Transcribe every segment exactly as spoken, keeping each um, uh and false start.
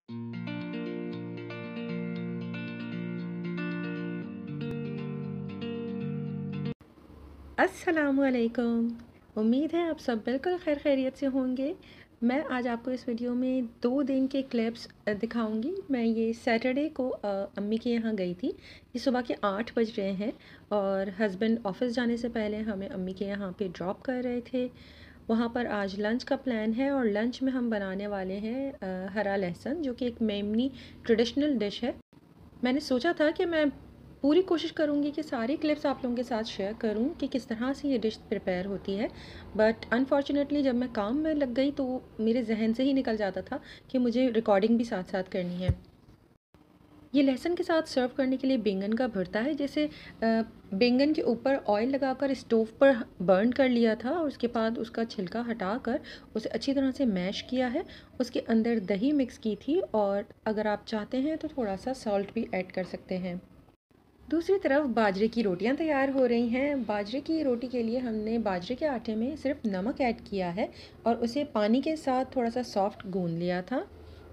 अस्सलामुअलैकुम। उम्मीद है आप सब बिल्कुल खैर खैरियत से होंगे। मैं आज आपको इस वीडियो में दो दिन के क्लिप्स दिखाऊंगी। मैं ये सैटरडे को अम्मी के यहाँ गई थी। ये सुबह के आठ बज रहे हैं और हस्बैंड ऑफिस जाने से पहले हमें अम्मी के यहाँ पे ड्रॉप कर रहे थे। वहाँ पर आज लंच का प्लान है और लंच में हम बनाने वाले हैं हरा लहसुन, जो कि एक मेमनी ट्रेडिशनल डिश है। मैंने सोचा था कि मैं पूरी कोशिश करूँगी कि सारी क्लिप्स आप लोगों के साथ शेयर करूँ कि किस तरह से ये डिश प्रिपेयर होती है, बट अनफॉर्चुनेटली जब मैं काम में लग गई तो मेरे जहन से ही निकल जाता था कि मुझे रिकॉर्डिंग भी साथ साथ करनी है। ये लहसुन के साथ सर्व करने के लिए बैंगन का भरता है। जैसे बैंगन के ऊपर ऑयल लगाकर स्टोव पर बर्न कर लिया था और उसके बाद उसका छिलका हटाकर उसे अच्छी तरह से मैश किया है। उसके अंदर दही मिक्स की थी और अगर आप चाहते हैं तो थोड़ा सा सॉल्ट भी ऐड कर सकते हैं। दूसरी तरफ बाजरे की रोटियां तैयार हो रही हैं। बाजरे की रोटी के लिए हमने बाजरे के आटे में सिर्फ नमक ऐड किया है और उसे पानी के साथ थोड़ा सा सॉफ्ट गूंद लिया था।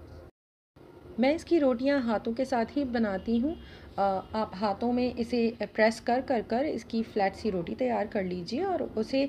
मैं इसकी रोटियां हाथों के साथ ही बनाती हूँ। आप हाथों में इसे प्रेस कर कर कर इसकी फ्लैट सी रोटी तैयार कर लीजिए और उसे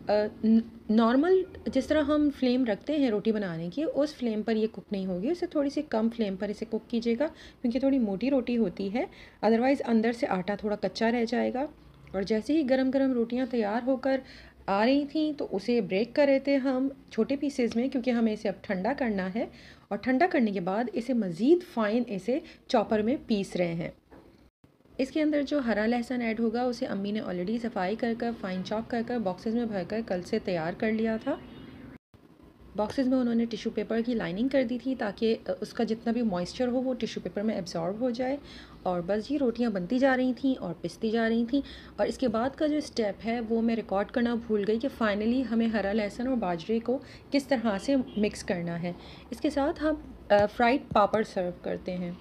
नॉर्मल जिस तरह हम फ्लेम रखते हैं रोटी बनाने की, उस फ्लेम पर ये कुक नहीं होगी। उसे थोड़ी सी कम फ्लेम पर इसे कुक कीजिएगा क्योंकि थोड़ी मोटी रोटी होती है, अदरवाइज़ अंदर से आटा थोड़ा कच्चा रह जाएगा। और जैसे ही गरम गरम रोटियां तैयार होकर आ रही थी तो उसे ब्रेक कर रहे थे हम छोटे पीसेज में, क्योंकि हमें इसे अब ठंडा करना है और ठंडा करने के बाद इसे मज़ीद फ़ाइन इसे चॉपर में पीस रहे हैं। इसके अंदर जो हरा लहसुन ऐड होगा उसे अम्मी ने ऑलरेडी सफाई कर कर फ़ाइन चॉप कर कर बॉक्सेस में भरकर कल से तैयार कर लिया था। बॉक्सेस में उन्होंने टिश्यू पेपर की लाइनिंग कर दी थी ताकि उसका जितना भी मॉइस्चर हो वो टिश्यू पेपर में एब्जॉर्ब हो जाए। और बस ये रोटियां बनती जा रही थी और पिसती जा रही थी। और इसके बाद का जो स्टेप है वो मैं रिकॉर्ड करना भूल गई कि फ़ाइनली हमें हरा लहसुन और बाजरे को किस तरह से मिक्स करना है। इसके साथ हम फ्राइड पापड़ सर्व करते हैं।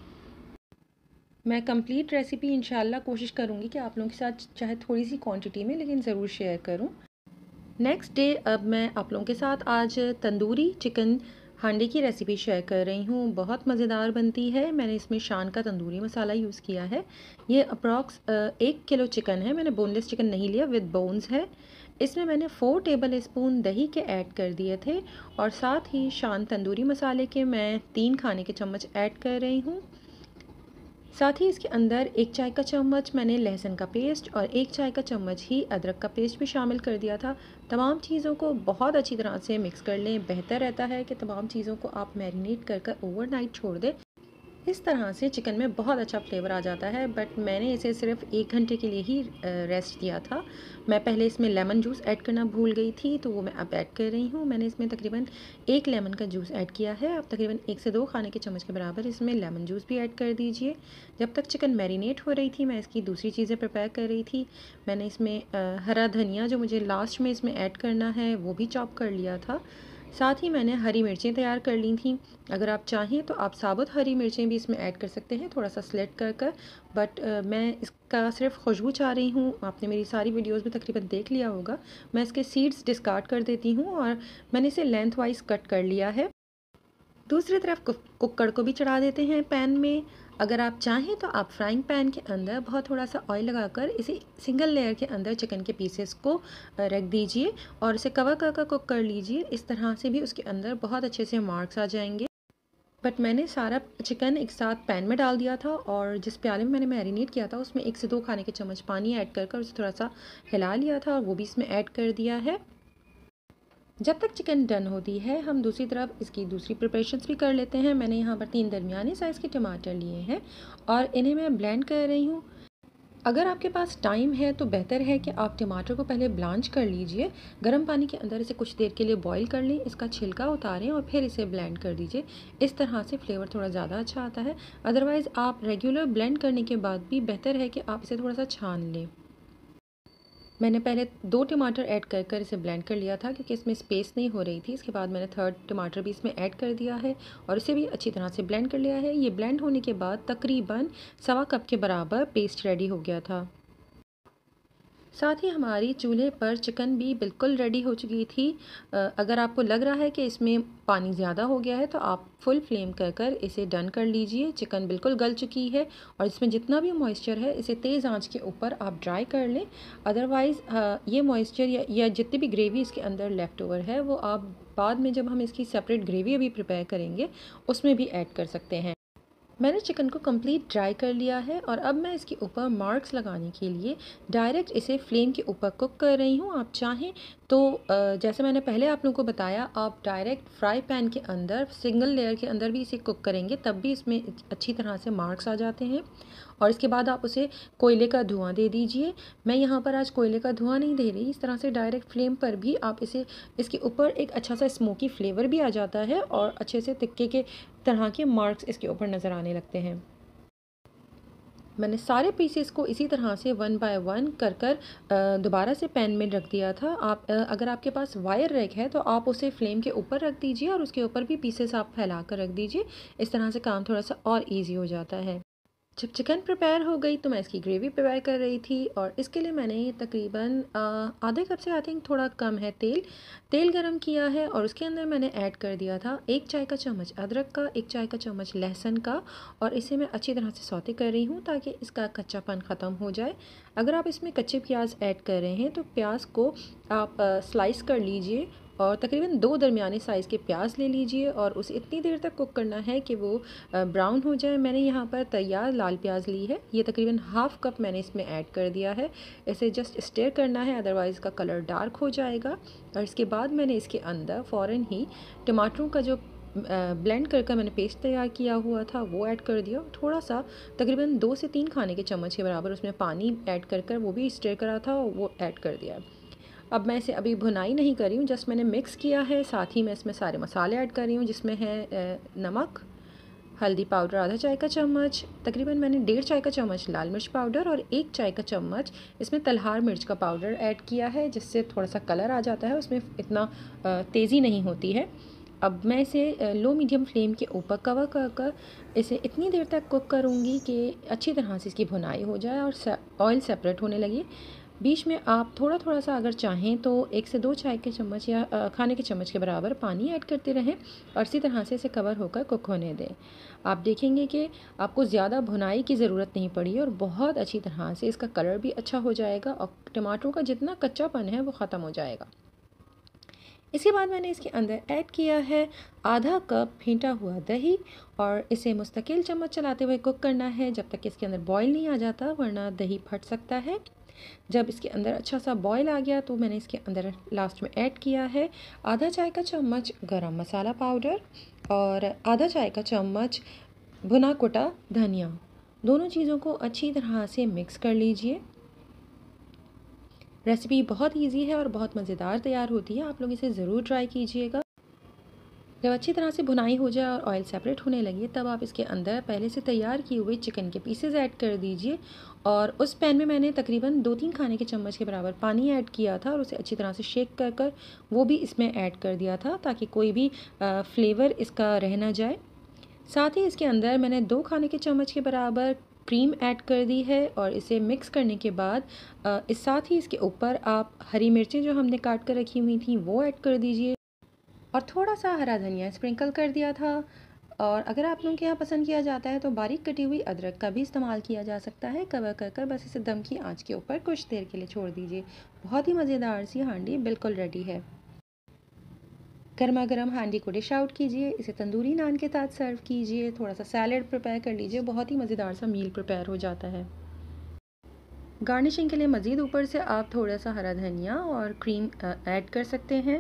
मैं कंप्लीट रेसिपी इंशाल्लाह कोशिश करूँगी कि आप लोगों के साथ चाहे थोड़ी सी क्वांटिटी में लेकिन ज़रूर शेयर करूँ। नेक्स्ट डे अब मैं आप लोगों के साथ आज तंदूरी चिकन हांडी की रेसिपी शेयर कर रही हूँ। बहुत मज़ेदार बनती है। मैंने इसमें शान का तंदूरी मसाला यूज़ किया है। ये अप्रॉक्स एक किलो चिकन है। मैंने बोनलेस चिकन नहीं लिया, विद बोन्स है। इसमें मैंने फ़ोर टेबल स्पून दही के ऐड कर दिए थे और साथ ही शान तंदूरी मसाले के मैं तीन खाने के चम्मच ऐड कर रही हूँ। साथ ही इसके अंदर एक चाय का चम्मच मैंने लहसुन का पेस्ट और एक चाय का चम्मच ही अदरक का पेस्ट भी शामिल कर दिया था। तमाम चीज़ों को बहुत अच्छी तरह से मिक्स कर लें। बेहतर रहता है कि तमाम चीज़ों को आप मैरिनेट कर कर ओवरनाइट छोड़ दें। इस तरह से चिकन में बहुत अच्छा फ्लेवर आ जाता है। बट मैंने इसे सिर्फ एक घंटे के लिए ही रेस्ट दिया था। मैं पहले इसमें लेमन जूस ऐड करना भूल गई थी तो वो मैं अब ऐड कर रही हूँ। मैंने इसमें तकरीबन एक लेमन का जूस ऐड किया है। आप तकरीबन एक से दो खाने के चम्मच के बराबर इसमें लेमन जूस भी ऐड कर दीजिए। जब तक चिकन मैरिनेट हो रही थी मैं इसकी दूसरी चीज़ें प्रिपेयर कर रही थी। मैंने इसमें हरा धनिया जो मुझे लास्ट में इसमें ऐड करना है वो भी चॉप कर लिया था। साथ ही मैंने हरी मिर्चें तैयार कर ली थी। अगर आप चाहें तो आप साबुत हरी मिर्चें भी इसमें ऐड कर सकते हैं, थोड़ा सा स्लेट कर कर। बट मैं इसका सिर्फ खुशबू चाह रही हूँ। आपने मेरी सारी वीडियोस में तकरीबन देख लिया होगा। मैं इसके सीड्स डिस्कार्ड कर देती हूँ और मैंने इसे लेंथ वाइज कट कर लिया है। दूसरी तरफ कुकर को भी चढ़ा देते हैं पैन में। अगर आप चाहें तो आप फ्राइंग पैन के अंदर बहुत थोड़ा सा ऑयल लगाकर इसे सिंगल लेयर के अंदर चिकन के पीसेस को रख दीजिए और उसे कवर कर कर कुक कर लीजिए। इस तरह से भी उसके अंदर बहुत अच्छे से मार्क्स आ जाएंगे। बट मैंने सारा चिकन एक साथ पैन में डाल दिया था और जिस प्याले में मैंने मैरिनेट किया था उसमें एक से दो खाने के चम्मच पानी ऐड कर कर उसे थोड़ा सा हिला लिया था और वो भी इसमें ऐड कर दिया है। जब तक चिकन डन होती है हम दूसरी तरफ इसकी दूसरी प्रिपरेशंस भी कर लेते हैं। मैंने यहाँ पर तीन दरमियाने साइज़ के टमाटर लिए हैं और इन्हें मैं ब्लेंड कर रही हूँ। अगर आपके पास टाइम है तो बेहतर है कि आप टमाटर को पहले ब्लांच कर लीजिए। गर्म पानी के अंदर इसे कुछ देर के लिए बॉईल कर लें, इसका छिलका उतारें और फिर इसे ब्लेंड कर दीजिए। इस तरह से फ्लेवर थोड़ा ज़्यादा अच्छा आता है। अदरवाइज़ आप रेगुलर ब्लेंड करने के बाद भी बेहतर है कि आप इसे थोड़ा सा छान लें। मैंने पहले दो टमाटर ऐड कर कर इसे ब्लेंड कर लिया था क्योंकि इसमें स्पेस नहीं हो रही थी। इसके बाद मैंने थर्ड टमाटर भी इसमें ऐड कर दिया है और इसे भी अच्छी तरह से ब्लेंड कर लिया है। ये ब्लेंड होने के बाद तकरीबन सवा कप के बराबर पेस्ट रेडी हो गया था। साथ ही हमारी चूल्हे पर चिकन भी बिल्कुल रेडी हो चुकी थी। अगर आपको लग रहा है कि इसमें पानी ज़्यादा हो गया है तो आप फुल फ्लेम कर कर इसे डन कर लीजिए। चिकन बिल्कुल गल चुकी है और इसमें जितना भी मॉइस्चर है इसे तेज़ आंच के ऊपर आप ड्राई कर लें। अदरवाइज़ ये मॉइस्चर या, या जितनी भी ग्रेवी इसके अंदर लेफ़्ट ओवर है वो आप बाद में जब हम इसकी सेपरेट ग्रेवी अभी प्रिपेयर करेंगे उसमें भी ऐड कर सकते हैं। मैंने चिकन को कंप्लीट ड्राई कर लिया है और अब मैं इसके ऊपर मार्क्स लगाने के लिए डायरेक्ट इसे फ्लेम के ऊपर कुक कर रही हूँ। आप चाहें तो जैसे मैंने पहले आप लोगों को बताया, आप डायरेक्ट फ्राई पैन के अंदर सिंगल लेयर के अंदर भी इसे कुक करेंगे तब भी इसमें अच्छी तरह से मार्क्स आ जाते हैं। और इसके बाद आप उसे कोयले का धुआं दे दीजिए। मैं यहाँ पर आज कोयले का धुआं नहीं दे रही, इस तरह से डायरेक्ट फ्लेम पर भी आप इसे इसके ऊपर एक अच्छा सा स्मोकी फ्लेवर भी आ जाता है और अच्छे से तिक्के के तरह के मार्क्स इसके ऊपर नज़र आने लगते हैं। मैंने सारे पीसेस को इसी तरह से वन बाय वन कर कर दोबारा से पैन में रख दिया था। आप अगर आपके पास वायर रैक है तो आप उसे फ्लेम के ऊपर रख दीजिए और उसके ऊपर भी पीसेस आप फैला कर रख दीजिए। इस तरह से काम थोड़ा सा और इजी हो जाता है। जब चिकन प्रिपेयर हो गई तो मैं इसकी ग्रेवी प्रिपेयर कर रही थी और इसके लिए मैंने तकरीबन आधे कप से आई थिंक थोड़ा कम है तेल तेल गरम किया है और उसके अंदर मैंने ऐड कर दिया था एक चाय का चम्मच अदरक का, एक चाय का चम्मच लहसुन का और इसे मैं अच्छी तरह से सौते कर रही हूँ ताकि इसका कच्चापन ख़त्म हो जाए। अगर आप इसमें कच्चे प्याज ऐड कर रहे हैं तो प्याज को आप स्लाइस कर लीजिए और तकरीबन दो दरमियाने साइज़ के प्याज ले लीजिए और उसे इतनी देर तक कुक करना है कि वो ब्राउन हो जाए। मैंने यहाँ पर तैयार लाल प्याज ली है, ये तकरीबन हाफ़ कप मैंने इसमें ऐड कर दिया है। इसे जस्ट स्टेयर करना है, अदरवाइज़ का कलर डार्क हो जाएगा। और इसके बाद मैंने इसके अंदर फ़ौरन ही टमाटरों का जो ब्लेंड कर कर मैंने पेस्ट तैयार किया हुआ था वो ऐड कर दिया। थोड़ा सा तकरीबन दो से तीन खाने के चम्मच के बराबर उसमें पानी ऐड कर कर वो भी स्टेयर करा था और वो ऐड कर दिया। अब मैं इसे अभी भुनाई नहीं कर रही हूँ, जस्ट मैंने मिक्स किया है। साथ ही मैं इसमें सारे मसाले ऐड कर रही हूँ जिसमें है नमक, हल्दी पाउडर आधा चाय का चम्मच, तकरीबन मैंने डेढ़ चाय का चम्मच लाल मिर्च पाउडर और एक चाय का चम्मच इसमें तलहार मिर्च का पाउडर ऐड किया है जिससे थोड़ा सा कलर आ जाता है, उसमें इतना तेज़ी नहीं होती है। अब मैं इसे लो मीडियम फ्लेम के ऊपर कवर कर कर इसे इतनी देर तक कुक करूँगी कि अच्छी तरह से इसकी भुनाई हो जाए और ऑयल सेपरेट होने लगे। बीच में आप थोड़ा थोड़ा सा अगर चाहें तो एक से दो चाय के चम्मच या खाने के चम्मच के बराबर पानी ऐड करते रहें और इसी तरह से इसे कवर होकर कुक होने दें। आप देखेंगे कि आपको ज़्यादा भुनाई की ज़रूरत नहीं पड़ी और बहुत अच्छी तरह से इसका कलर भी अच्छा हो जाएगा और टमाटरों का जितना कच्चापन है वो ख़त्म हो जाएगा। इसके बाद मैंने इसके अंदर ऐड किया है आधा कप फेंटा हुआ दही और इसे मुस्तकिल चम्मच चलाते हुए कुक करना है जब तक इसके अंदर बॉयल नहीं आ जाता, वरना दही फट सकता है। जब इसके अंदर अच्छा सा बॉयल आ गया तो मैंने इसके अंदर लास्ट में ऐड किया है आधा चाय का चम्मच गरम मसाला पाउडर और आधा चाय का चम्मच भुना कुटा धनिया। दोनों चीज़ों को अच्छी तरह से मिक्स कर लीजिए। रेसिपी बहुत इजी है और बहुत मज़ेदार तैयार होती है, आप लोग इसे ज़रूर ट्राई कीजिएगा। जब अच्छी तरह से भुनाई हो जाए और ऑयल सेपरेट होने लगे तब आप इसके अंदर पहले से तैयार किए हुए चिकन के पीसेस ऐड कर दीजिए और उस पैन में मैंने तकरीबन दो तीन खाने के चम्मच के बराबर पानी ऐड किया था और उसे अच्छी तरह से शेक कर कर वो भी इसमें ऐड कर दिया था ताकि कोई भी फ्लेवर इसका रह ना जाए। साथ ही इसके अंदर मैंने दो खाने के चम्मच के बराबर क्रीम ऐड कर दी है और इसे मिक्स करने के बाद इस साथ ही इसके ऊपर आप हरी मिर्चें जो हमने काट कर रखी हुई थी वो ऐड कर दीजिए और थोड़ा सा हरा धनिया स्प्रिंकल कर दिया था। और अगर आप लोगों के यहाँ पसंद किया जाता है तो बारीक कटी हुई अदरक का भी इस्तेमाल किया जा सकता है। कवर कर कर बस इसे दम की आंच के ऊपर कुछ देर के लिए छोड़ दीजिए। बहुत ही मज़ेदार सी हांडी बिल्कुल रेडी है। गर्मा गर्म हांडी को डिश आउट कीजिए, इसे तंदूरी नान के साथ सर्व कीजिए, थोड़ा सा सैलेड प्रिपेयर कर लीजिए, बहुत ही मज़ेदार सा मील प्रिपेयर हो जाता है। गार्निशिंग के लिए मज़ीद ऊपर से आप थोड़ा सा हरा धनिया और क्रीम ऐड कर सकते हैं।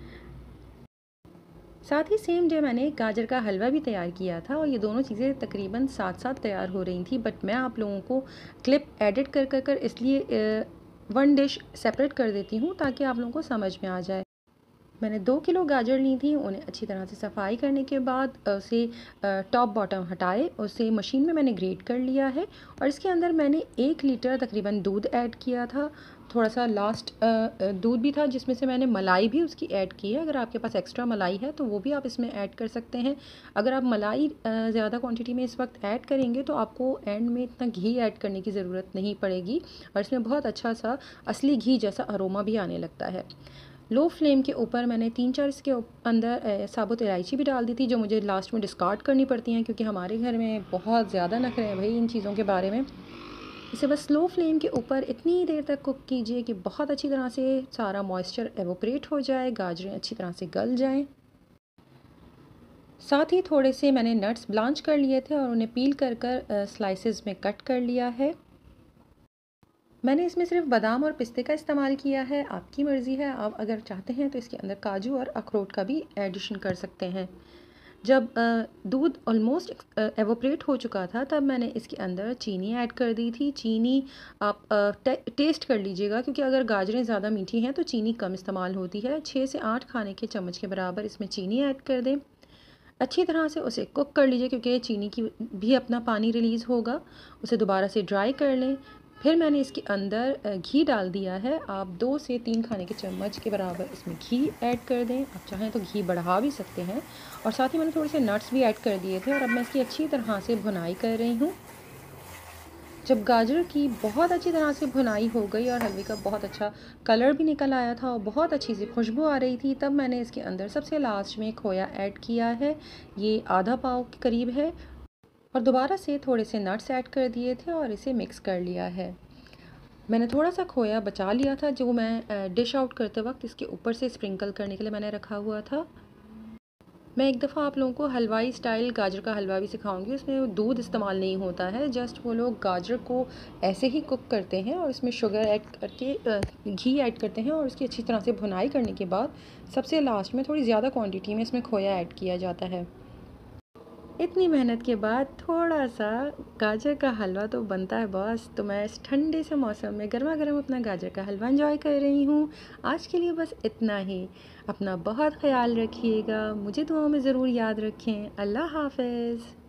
साथ ही सेम डे मैंने गाजर का हलवा भी तैयार किया था और ये दोनों चीज़ें तकरीबन साथ साथ तैयार हो रही थी, बट मैं आप लोगों को क्लिप एडिट कर कर कर इसलिए वन डिश सेपरेट कर देती हूँ ताकि आप लोगों को समझ में आ जाए। मैंने दो किलो गाजर ली थी। उन्हें अच्छी तरह से सफाई करने के बाद उसे टॉप बॉटम हटाए, उसे मशीन में मैंने ग्रेट कर लिया है और इसके अंदर मैंने एक लीटर तकरीबन दूध ऐड किया था। थोड़ा सा लास्ट दूध भी था जिसमें से मैंने मलाई भी उसकी ऐड की है। अगर आपके पास एक्स्ट्रा मलाई है तो वो भी आप इसमें ऐड कर सकते हैं। अगर आप मलाई ज़्यादा क्वांटिटी में इस वक्त ऐड करेंगे तो आपको एंड में इतना घी ऐड करने की ज़रूरत नहीं पड़ेगी और इसमें बहुत अच्छा सा असली घी जैसा अरोमा भी आने लगता है। लो फ्लेम के ऊपर मैंने तीन चार इसके अंदर साबुत इलायची भी डाल दी थी, जो मुझे लास्ट में डिस्कार्ड करनी पड़ती हैं क्योंकि हमारे घर में बहुत ज़्यादा नखरे हैं भाई इन चीज़ों के बारे में। इसे बस स्लो फ्लेम के ऊपर इतनी देर तक कुक कीजिए कि बहुत अच्छी तरह से सारा मॉइस्चर एवोपरेट हो जाए, गाजरें अच्छी तरह से गल जाएं। साथ ही थोड़े से मैंने नट्स ब्लांच कर लिए थे और उन्हें पील कर कर स्लाइसेस में कट कर लिया है। मैंने इसमें सिर्फ बादाम और पिस्ते का इस्तेमाल किया है, आपकी मर्ज़ी है। आप अगर चाहते हैं तो इसके अंदर काजू और अखरोट का भी एडिशन कर सकते हैं। जब दूध ऑलमोस्ट एवोपरेट हो चुका था तब मैंने इसके अंदर चीनी ऐड कर दी थी। चीनी आप टे, टेस्ट कर लीजिएगा क्योंकि अगर गाजरें ज़्यादा मीठी हैं तो चीनी कम इस्तेमाल होती है। छः से आठ खाने के चम्मच के बराबर इसमें चीनी ऐड कर दें। अच्छी तरह से उसे कुक कर लीजिए क्योंकि चीनी की भी अपना पानी रिलीज़ होगा। उसे दोबारा से ड्राई कर लें। फिर मैंने इसके अंदर घी डाल दिया है। आप दो से तीन खाने के चम्मच के बराबर इसमें घी ऐड कर दें। आप चाहें तो घी बढ़ा भी सकते हैं। और साथ ही मैंने थोड़े से नट्स भी ऐड कर दिए थे और अब मैं इसकी अच्छी तरह से भुनाई कर रही हूँ। जब गाजर की बहुत अच्छी तरह से भुनाई हो गई और हलवे का बहुत अच्छा कलर भी निकल आया था और बहुत अच्छी सी खुशबू आ रही थी, तब मैंने इसके अंदर सबसे लास्ट में खोया ऐड किया है। ये आधा पाव के करीब है और दोबारा से थोड़े से नट्स ऐड कर दिए थे और इसे मिक्स कर लिया है। मैंने थोड़ा सा खोया बचा लिया था जो मैं डिश आउट करते वक्त इसके ऊपर से स्प्रिंकल करने के लिए मैंने रखा हुआ था। मैं एक दफ़ा आप लोगों को हलवाई स्टाइल गाजर का हलवा भी सिखाऊंगी। उसमें दूध इस्तेमाल नहीं होता है, जस्ट वो लोग गाजर को ऐसे ही कुक करते हैं और इसमें शुगर ऐड करके घी ऐड करते हैं और उसकी अच्छी तरह से भुनाई करने के बाद सबसे लास्ट में थोड़ी ज़्यादा क्वांटिटी में इसमें खोया ऐड किया जाता है। इतनी मेहनत के बाद थोड़ा सा गाजर का हलवा तो बनता है बॉस। तो मैं इस ठंडे से मौसम में गर्मा गर्म अपना गाजर का हलवा एंजॉय कर रही हूँ। आज के लिए बस इतना ही। अपना बहुत ख्याल रखिएगा, मुझे दुआओं में ज़रूर याद रखें। अल्लाह हाफ़िज़।